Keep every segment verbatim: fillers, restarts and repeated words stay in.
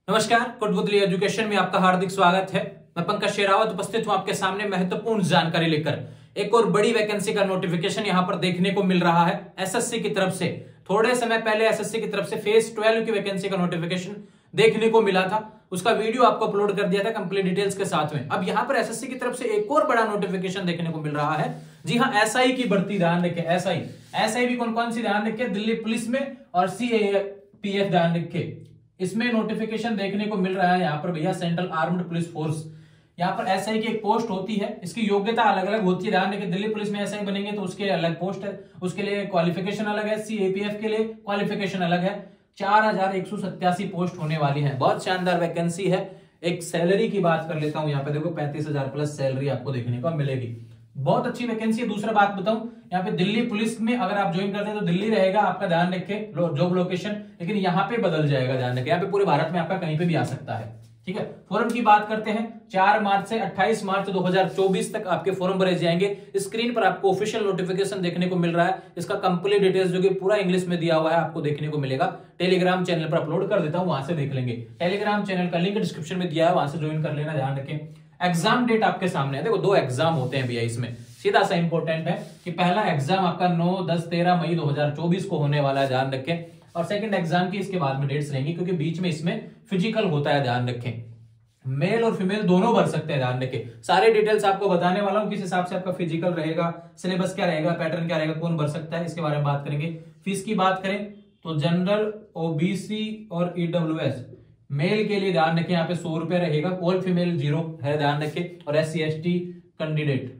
नमस्कार, कोटपुतली एजुकेशन में आपका हार्दिक स्वागत है। मैं पंकज शेरावत उपस्थित हूं आपके सामने महत्वपूर्ण जानकारी लेकर। एक और बड़ी वैकेंसी का नोटिफिकेशन यहां पर देखने को मिल रहा है एसएससी की तरफ से। थोड़े समय पहले एसएससी की तरफ से फेज ट्वेल्व की वैकेंसी का नोटिफिकेशन देखने को मिला था, उसका वीडियो आपको अपलोड कर दिया था कंप्लीट डिटेल्स के साथ में। अब यहां पर एसएससी की तरफ से एक और बड़ा नोटिफिकेशन देखने को मिल रहा है। जी हां, एसआई की भर्ती, ध्यान रखें। एसआई एसआई भी कौन कौन सी ध्यान रखें, दिल्ली पुलिस में और सीएपीएफ ध्यान रखें। इसमें नोटिफिकेशन देखने को मिल रहा है यहाँ पर भैया, सेंट्रल आर्म्ड पुलिस फोर्स। यहाँ पर एसआई की एक पोस्ट होती है, इसकी योग्यता अलग अलग होती है। ध्यान रखें, दिल्ली पुलिस में एसआई बनेंगे तो उसके अलग पोस्ट है, उसके लिए क्वालिफिकेशन अलग है। सीएपीएफ के लिए क्वालिफिकेशन अलग है। चार हजार एक सौ सत्तासी पोस्ट होने वाली है। बहुत शानदार वैकेंसी है। एक सैलरी की बात कर लेता हूं, यहाँ पे देखो पैंतीस हजार प्लस सैलरी आपको देखने को मिलेगी। बहुत अच्छी वैकेंसी है। दूसरा बात बताऊं, यहाँ पे दिल्ली पुलिस में अगर आप ज्वाइन करते हैं तो दिल्ली रहेगा आपका, ध्यान रखें जॉब लोकेशन, लेकिन यहाँ पे बदल जाएगा, ध्यान रखें। यहाँ पे पूरे भारत में आपका कहीं पे भी आ सकता है, ठीक है। फॉर्म की बात करते हैं, चार मार्च से अट्ठाईस मार्च दो हज़ार चौबीस तक आपके फॉर्म भरे जाएंगे। स्क्रीन पर आपको ऑफिशियल नोटिफिकेशन देखने को मिल रहा है। इसका कंप्लीट डिटेल्स जो कि पूरा इंग्लिश में दिया हुआ है आपको देखने को मिलेगा। टेलीग्राम चैनल पर अपलोड कर देता हूं, वहां से देख लेंगे। टेलीग्राम चैनल का लिंक डिस्क्रिप्शन में दिया है, वहां से ज्वाइन कर लेना। ध्यान रखें, एग्जाम डेट आपके सामने है। देखो दो एग्जाम होते हैं भैया इसमें, सीधा सा इंपॉर्टेंट है कि पहला एग्जाम आपका नौ दस तेरह मई दो हज़ार चौबीस को होने वाला है, ध्यान रखें। और सेकंड एग्जाम की इसके बाद में डेट्स रहेंगी, क्योंकि बीच में इसमें फिजिकल होता है, ध्यान रखें। मेल और फीमेल दोनों भर सकते हैं, ध्यान रखें। सारे डिटेल्स आपको बताने वाला हूं, किस हिसाब से आपका फिजिकल रहेगा, सिलेबस क्या रहेगा, पैटर्न क्या रहेगा, कौन भर सकता है, इसके बारे में बात करेंगे। फीस की बात करें तो जनरल, ओबीसी और ईडब्ल्यूएस मेल के लिए ध्यान रखें यहाँ पे सौ रुपए रहेगा। ऑल फीमेल जीरो है, ध्यान रखें। और S C S T candidate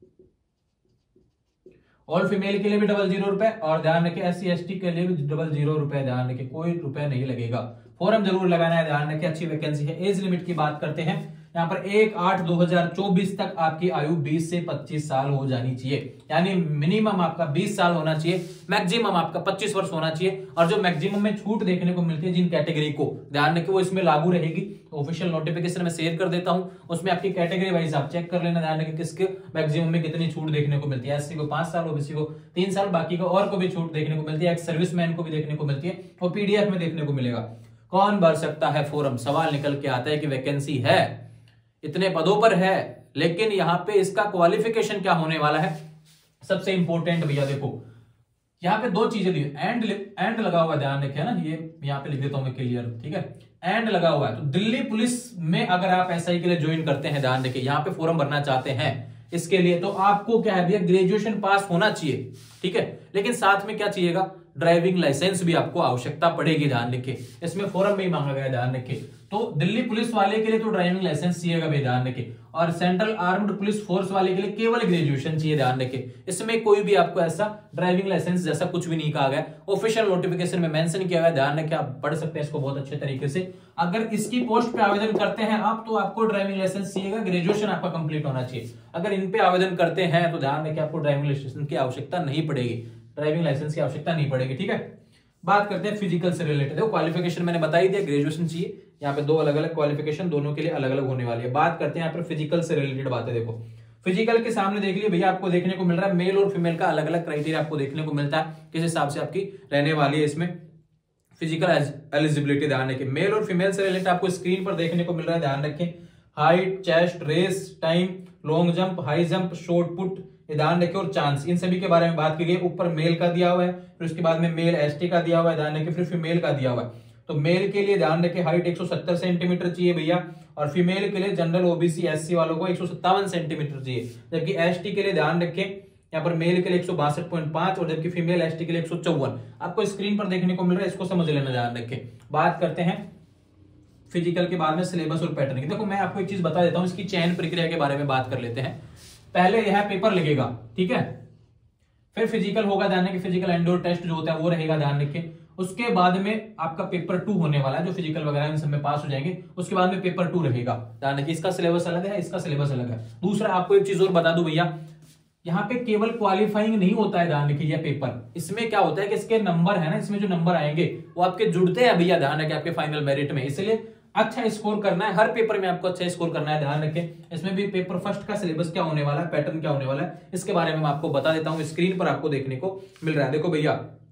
all female के लिए भी डबल जीरो रुपए, और ध्यान रखें एस सी एस टी के लिए भी डबल जीरो रुपए, ध्यान रखें। कोई रुपए नहीं लगेगा, फॉर्म जरूर लगाना है, ध्यान रखें। अच्छी वैकेंसी है। एज लिमिट की बात करते हैं, यहाँ पर एक आठ दो हजार चौबीस तक आपकी आयु बीस से पच्चीस साल हो जानी चाहिए। यानी मिनिमम आपका बीस साल होना चाहिए, मैक्सिमम आपका पच्चीस वर्ष होना चाहिए। और जो मैक्सिमम में छूट देखने को मिलती है जिन कैटेगरी को, ध्यान रखें वो इसमें लागू रहेगी। ऑफिशियल नोटिफिकेशन में शेयर कर देता हूं, उसमें आपकी कैटेगरी वाइज आप चेक कर लेना। ध्यान रखें किसके मैक्सिमम में कितनी छूट देखने को मिलती है। एससी को पांच साल, ओबीसी को तीन साल, बाकी को और को भी छूट देखने को मिलती है। एक सर्विसमैन को भी देखने को मिलती है, वो पीडीएफ में देखने को मिलेगा। कौन भर सकता है फॉर्म, सवाल निकल के आता है कि वैकेंसी है, इतने पदों पर है, लेकिन यहां पे इसका क्वालिफिकेशन क्या होने वाला है, सबसे इंपॉर्टेंट भैया देखो। यहां पे दो चीजें दी, एंड एंड लगा हुआ है, ध्यान रखें ना। ये यहां पे लिख देता हूं मैं क्लियर, ठीक है। एंड लगा हुआ है तो दिल्ली पुलिस में अगर आप एसआई के लिए ज्वाइन करते हैं, ध्यान रखें, यहां पे फॉर्म भरना चाहते हैं इसके लिए, तो आपको क्या है भैया, ग्रेजुएशन पास होना चाहिए, ठीक है। लेकिन साथ में क्या चाहिएगा, ड्राइविंग लाइसेंस भी आपको आवश्यकता पड़ेगी, ध्यान रखें। इसमें फॉर्म में ही मांगा गया, ध्यान रखें। तो दिल्ली पुलिस वाले के लिए तो ड्राइविंग लाइसेंस चाहिएगा भाई, ध्यान रखें। और सेंट्रल आर्म्ड पुलिस फोर्स वाले के लिए केवल ग्रेजुएशन चाहिए, ध्यान रखें। इसमें कोई भी आपको ऐसा ड्राइविंग लाइसेंस जैसा कुछ भी नहीं कहा गया, ऑफिशियल नोटिफिकेशन में मेंशन किया गया, ध्यान रखें। आप पढ़ सकते हैं इसको बहुत अच्छे तरीके से। अगर इसकी पोस्ट पे आवेदन करते हैं आप, तो आपको ड्राइविंग लाइसेंस चाहिएगा, ग्रेजुएशन आपका कंप्लीट होना चाहिए। अगर इन पे आवेदन करते हैं तो ध्यान रखें, आपको ड्राइविंग लाइसेंस की आवश्यकता नहीं पड़ेगी, ड्राइविंग लाइसेंस की आवश्यकता नहीं पड़ेगी, ठीक है। बात करते हैं फिजिकल से रिलेटेड। देखो क्वालिफिकेशन मैंने बता ही दिया, ग्रेजुएशन चाहिए। यहाँ पे दो अलग अलग क्वालिफिकेशन, दोनों के लिए अलग अलग होने वाली है। बात करते हैं यहाँ पर फिजिकल से रिलेटेड बातें। देखो फिजिकल के सामने देख लिया भैया, आपको देखने को मिल रहा है मेल और फीमेल का अलग अलग क्राइटेरिया आपको देखने को मिलता है, किस हिसाब से आपकी रहने वाली है इसमें फिजिकल एलिजिबिलिटी, ध्यान रखें। मेल और फीमेल से रिलेटेड आपको स्क्रीन पर देखने को मिल रहा है, ध्यान रखें। Height, chest, race time, long jump, high jump, shot put, ध्यान रखें। और चांस, इन सभी के बारे में बात की गई। ऊपर मेल का दिया हुआ है, फिर उसके बाद में मेल एसटी का दिया हुआ है, ध्यान रखें। फिर फीमेल का दिया हुआ है। तो मेल के लिए ध्यान रखें हाइट एक सौ सत्तर सेंटीमीटर चाहिए भैया, और फीमेल के लिए जनरल, ओबीसी, एससी वालों को एक सौ सत्तावन सेंटीमीटर चाहिए। जबकि एसटी के लिए ध्यान रखें, यहाँ पर मेल के लिए एक सौ बासठ पॉइंट पांच, और जबकि फीमेल एसटी के लिए एक सौ चौवन आपको स्क्रीन पर देखने को मिल रहा है, इसको समझ लेना, ध्यान रखें। बात करते हैं फिजिकल के बाद में सिलेबस और पैटर्न की। देखो मैं आपको एक चीज बता देता हूं, इसकी चयन प्रक्रिया के बारे में बात कर लेते हैं। पहले यह पेपर लगेगा, ठीक है, फिर फिजिकल होगा, ध्यान रखें। फिजिकल इंडोर टेस्ट जो होता है वो रहेगा, ध्यान रखें। उसके बाद में आपका पेपर टू होने वाला है, जो फिजिकल वगैरह इन सब में पास हो जाएंगे, उसके बाद में पेपर टू रहेगा, ध्यान रखें। इसका सिलेबस अलग है, इसका सिलेबस अलग है। दूसरा आपको एक चीज और बता दूं भैया, यहाँ पे केवल क्वालिफाइंग नहीं होता है, ध्यान रखिए। यह पेपर, इसमें क्या होता है कि इसके नंबर है ना, इसमें जो नंबर आएंगे वो आपके जुड़ते हैं भैया, ध्यान रखें, आपके फाइनल मेरिट में। इसलिए अच्छा स्कोर करना है, हर पेपर में आपको अच्छा स्कोर करना है, ध्यान रखें। इसमें भी पेपर फर्स्ट का सिलेबस क्या होने वाला है, पैटर्न क्या होने वाला है, इसके बारे में मैं आपको बता देता हूं। स्क्रीन पर आपको देखने को मिल रहा है। देखो भैया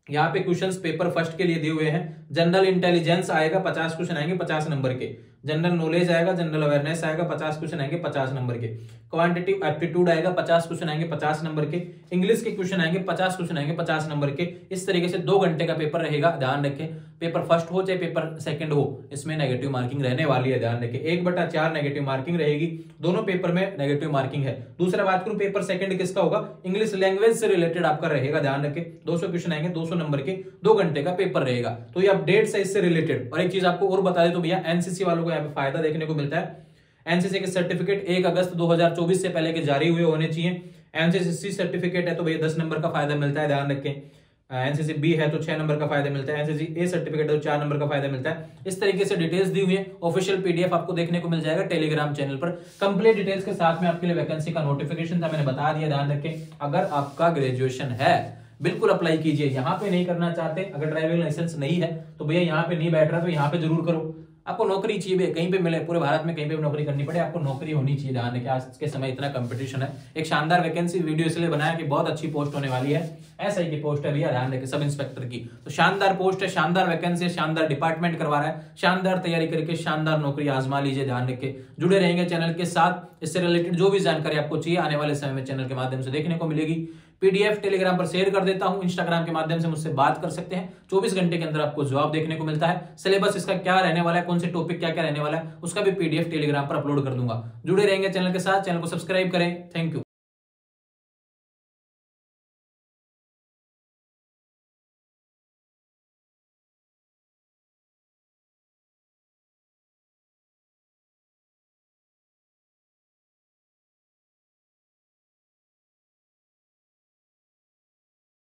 यहाँ पे क्वेश्चंस पेपर फर्स्ट के लिए दिए हुए हैं। जनरल इंटेलिजेंस आएगा, पचास क्वेश्चन आएंगे पचास नंबर के। जनरल नॉलेज आएगा, जनरल अवेयरनेस आएगा, पचास क्वेश्चन आएंगे पचास नंबर के। क्वांटिटेटिव एप्टीट्यूड आएगा, पचास क्वेश्चन आएंगे पचास नंबर के। इंग्लिश के क्वेश्चन आएंगे, पचास क्वेश्चन आएंगे पचास नंबर के। इस तरीके से दो घंटे का पेपर रहेगा, ध्यान रखें। पेपर फर्स्ट हो चाहे पेपर सेकंड हो, इसमें नेगेटिव मार्किंग रहने वाली है, ध्यान रखें। एक बटा चार नेगेटिव मार्किंग रहेगी, दोनों पेपर में नेगेटिव मार्किंग है। दूसरा बात करूं, पेपर सेकंड किसका होगा, इंग्लिश लैंग्वेज से रिलेटेड आपका रहेगा, ध्यान रखें। दो सौ क्वेश्चन आएंगे, दो सौ नंबर के, दो घंटे का पेपर रहेगा। तो ये अपडेट्स है इससे रिलेटेड। और एक चीज आपको और बता दे तो भैया, एनसीसी वालों को यहाँ पे फायदा देखने को मिलता है। एनसीसी के सर्टिफिकेट एक अगस्त दो हज़ार चौबीस से पहले के जारी हुए होने चाहिए। एनसीसी सर्टिफिकेट है तो भैया दस नंबर का फायदा मिलता है, ध्यान रखें। एनसीसी बी है तो छह नंबर का फायदा मिलता है। एनसीसी ए सर्टिफिकेट है तो चार नंबर का फायदा मिलता है। इस तरीके से डिटेल्स दी हुई है। ऑफिशियल पीडीएफ आपको देखने को मिल जाएगा टेलीग्राम चैनल पर। कंप्लीट डिटेल्स के साथ में आपके लिए वैकेंसी का नोटिफिकेशन था, मैंने बता दिया, ध्यान रखें। अगर आपका ग्रेजुएशन है बिल्कुल अप्लाई कीजिए। यहाँ पे नहीं करना चाहते, अगर ड्राइविंग लाइसेंस नहीं है तो भैया यहाँ पे नहीं बैठ रहा तो यहाँ पे जरूर करो। आपको नौकरी चाहिए भैया, कहीं पे मिले, पूरे भारत में कहीं पे भी नौकरी करनी पड़े, आपको नौकरी होनी चाहिए। ध्यान रखिए, आज के समय इतना कंपटीशन है। एक शानदार वैकेंसी वीडियो इसलिए बनाया कि बहुत अच्छी पोस्ट होने वाली है। ऐसा ही की पोस्ट है भैया, ध्यान रखिए, सब इंस्पेक्टर की। तो शानदार पोस्ट है, शानदार वैकेंसी है, शानदार डिपार्टमेंट करवा रहा है। शानदार तैयारी करके शानदार नौकरी आजमा लीजिए, ध्यान रखिए। जुड़े रहेंगे चैनल के साथ। इससे रिलेटेड जो भी जानकारी आपको चाहिए आने वाले समय में चैनल के माध्यम से देखने को मिलेगी। पीडीएफ टेलीग्राम पर शेयर कर देता हूं, इंस्टाग्राम के माध्यम से मुझसे बात कर सकते हैं। चौबीस घंटे के अंदर आपको जवाब देखने को मिलता है। सिलेबस इसका क्या रहने वाला है, कौन से टॉपिक क्या क्या रहने वाला है, उसका भी पीडीएफ टेलीग्राम पर अपलोड कर दूंगा। जुड़े रहेंगे चैनल के साथ। चैनल को सब्सक्राइब करें। Thank you.